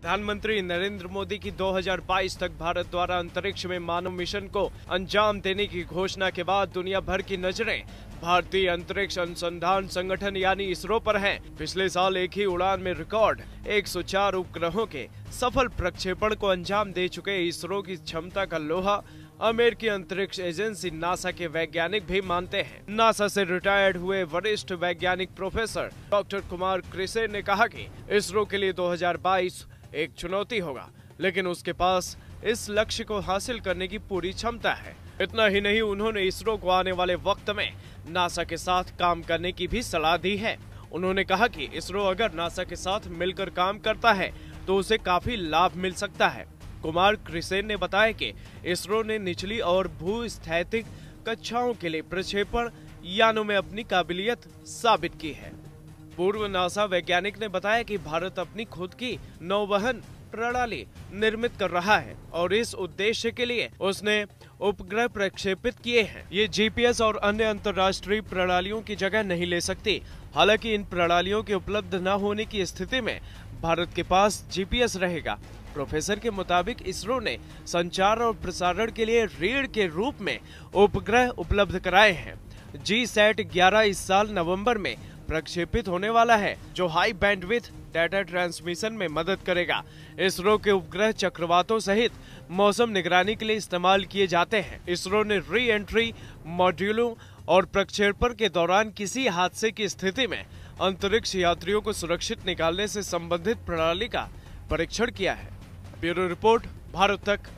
प्रधानमंत्री नरेंद्र मोदी की 2022 तक भारत द्वारा अंतरिक्ष में मानव मिशन को अंजाम देने की घोषणा के बाद दुनिया भर की नजरें भारतीय अंतरिक्ष अनुसंधान संगठन यानी इसरो पर हैं। पिछले साल एक ही उड़ान में रिकॉर्ड 104 उपग्रहों के सफल प्रक्षेपण को अंजाम दे चुके इसरो की क्षमता का लोहा अमेरिकी अंतरिक्ष एजेंसी नासा के वैज्ञानिक भी मानते हैं। नासा से रिटायर्ड हुए वरिष्ठ वैज्ञानिक प्रोफेसर डॉक्टर कुमार क्रिसेन ने कहा कि इसरो के लिए 2022 एक चुनौती होगा, लेकिन उसके पास इस लक्ष्य को हासिल करने की पूरी क्षमता है। इतना ही नहीं, उन्होंने इसरो को आने वाले वक्त में नासा के साथ काम करने की भी सलाह दी है। उन्होंने कहा कि इसरो अगर नासा के साथ मिलकर काम करता है तो उसे काफी लाभ मिल सकता है। कुमार क्रिसेन ने बताया कि इसरो ने निचली और भूस्थैतिक कक्षाओं के लिए प्रक्षेपण यानों में अपनी काबिलियत साबित की है। पूर्व नासा वैज्ञानिक ने बताया कि भारत अपनी खुद की नौवहन प्रणाली निर्मित कर रहा है और इस उद्देश्य के लिए उसने उपग्रह प्रक्षेपित किए हैं। ये जीपीएस और अन्य अंतर्राष्ट्रीय प्रणालियों की जगह नहीं ले सकती। हालांकि इन प्रणालियों के उपलब्ध न होने की स्थिति में भारत के पास जीपीएस रहेगा। प्रोफेसर के मुताबिक इसरो ने संचार और प्रसारण के लिए रीढ़ के रूप में उपग्रह उपलब्ध कराए हैं। GSAT-11 इस साल नवंबर में प्रक्षेपित होने वाला है, जो हाई बैंडविड्थ डाटा ट्रांसमिशन में मदद करेगा। इसरो के उपग्रह चक्रवातों सहित मौसम निगरानी के लिए इस्तेमाल किए जाते हैं। इसरो ने री एंट्री मॉड्यूलों और प्रक्षेपण के दौरान किसी हादसे की स्थिति में अंतरिक्ष यात्रियों को सुरक्षित निकालने से संबंधित प्रणाली का परीक्षण किया है। ब्यूरो रिपोर्ट, भारत तक।